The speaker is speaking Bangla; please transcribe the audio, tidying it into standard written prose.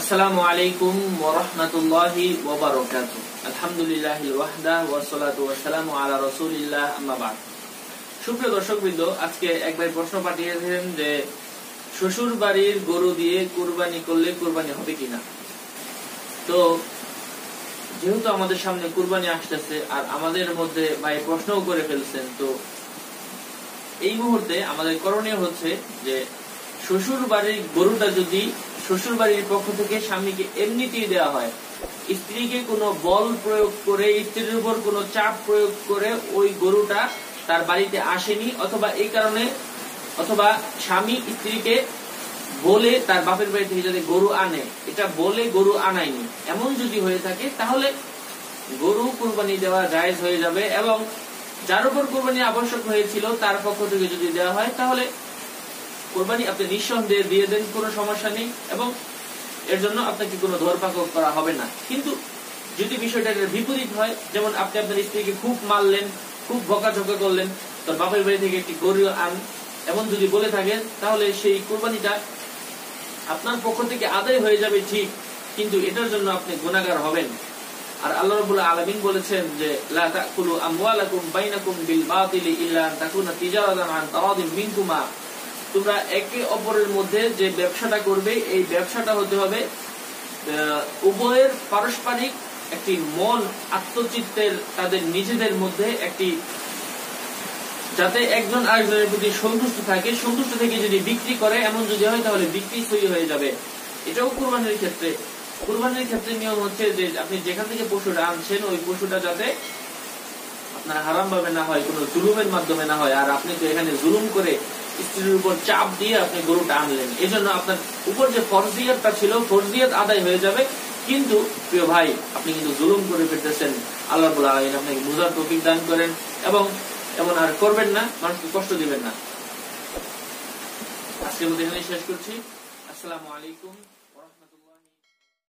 আসসালামু আলাইকুম ওয়া রাহমাতুল্লাহি ওয়া বারাকাতুহু। আলহামদুলিল্লাহিল ওয়াহদা ওয়াস সালাতু ওয়াস সালামু আলা রাসূলিল্লাহ, আম্মা বা'দ। সুপ্রিয় দর্শকবৃন্দ, আজকে এক ভাই প্রশ্ন পাঠিয়েছেন যে শ্বশুর বাড়ির গরু দিয়ে কুরবানি করলে কুরবানি হবে কিনা। তো যেহেতু আমাদের সামনে কুরবানি আসতেছে আর আমাদের মধ্যে ভাই প্রশ্নও করে ফেলছেন, তো এই মুহূর্তে আমাদের করণীয় হচ্ছে যে শ্বশুর বাড়ির গরুটা যদি শ্বশুর বাড়ির পক্ষ থেকে স্বামীকে এমনিতেই দেওয়া হয়, স্ত্রীকে কোনো বল প্রয়োগ করে, স্ত্রীর উপর কোনো চাপ প্রয়োগ করে ওই গরুটা তার বাড়িতে আসেনি, অথবা এই কারণে, অথবা স্বামী স্ত্রীকে বলে তার বাপের বাড়ি থেকে যদি গরু আনে, এটা বলে গরু আনায়নি, এমন যদি হয়ে থাকে তাহলে গরু কুরবানি দেওয়া জায়েজ হয়ে যাবে। এবং যার উপর কুরবানি আবশ্যক হয়েছিল তার পক্ষ থেকে যদি দেওয়া হয় তাহলে কুরবানি আপনি নিঃসন্দেহে দিয়ে দেন, কোনো সমস্যা নেই, এবং এর জন্য আপনাকে কোনো ধরপাকড় করা হবে না। কিন্তু যদি বিষয়টা বিপরীত হয়, যেমন আপনি আপনার স্ত্রীকে খুব মারলেন, খুব বকাঝকা করলেন, তোর বাপের বাড়ি থেকে একটি গরু আন, এমন যদি বলে থাকেন, তাহলে সেই কুরবানিটা আপনার পক্ষ থেকে আদায় হয়ে যাবে ঠিক, কিন্তু এটার জন্য আপনি গুনাহগার হবেন। আর আল্লাহ রাব্বুল আলামিন বলেছেন যে লা তাকুলু আমওয়ালাকুম বাইনাকুম বিল বাতিলি ইল্লা আন তাকুনা তিজারাতান আন তারাদিন মিনকুমা। তোমরা একে অপরের মধ্যে যে ব্যবসাটা করবে, এই ব্যবসাটা হতে হবে উভয়ের পারস্পরিক একটি মন আত্মচিত্তের, তাদের নিজেদের মধ্যে একটি, যাতে একজন আরেকজনের প্রতি সন্তুষ্ট থাকে, সন্তুষ্ট থেকে যদি বিক্রি করে এমন যদি হয় তাহলে বিক্রি সই হয়ে যাবে। এটাও কুরবানির ক্ষেত্রে। কুরবানির ক্ষেত্রে নিয়ম হচ্ছে যে আপনি যেখান থেকে পশুটা আনছেন ওই পশুটা যাতে আপনার হারাম ভাবে না হয়, কোনো জুলুমের মাধ্যমে না হয়। আর আপনি তো এখানে জুলুম করে স্ত্রীর উপর চাপ দিয়ে আপনি গরুটা আনলেন, এই জন্য আপনার উপর যে ফরজিয়াতটা ছিল, ফরজিয়াত আদায় হয়ে যাবে। কিন্তু প্রিয় ভাই, আপনি কিন্তু জুলুম করে ফেলতেছেন। আল্লাহ রাব্বুল আলামিন আপনাকে বুঝার তৌফিক দান করেন এবং এমন আর করবেন না, মানুষকে কষ্ট দিবেন না। আজকের মতো এখানে শেষ করছি। আসসালামু আলাইকুম।